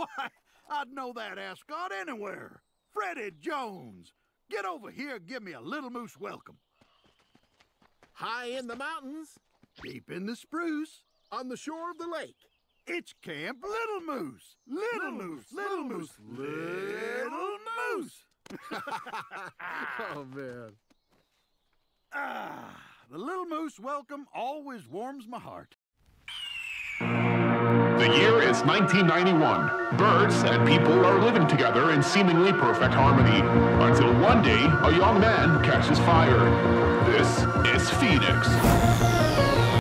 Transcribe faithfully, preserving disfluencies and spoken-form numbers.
Why, I'd know that ascot anywhere. Freddie Jones. Get over here and give me a little moose welcome. High in the mountains. Deep in the spruce. On the shore of the lake. It's Camp Little Moose. Little Moose, Little Moose, Little Moose. Oh, man. Ah, the Little Moose welcome always warms my heart. The year is nineteen ninety-one. Birds and people are living together in seemingly perfect harmony. Until one day, a young man catches fire. This is Phoenix.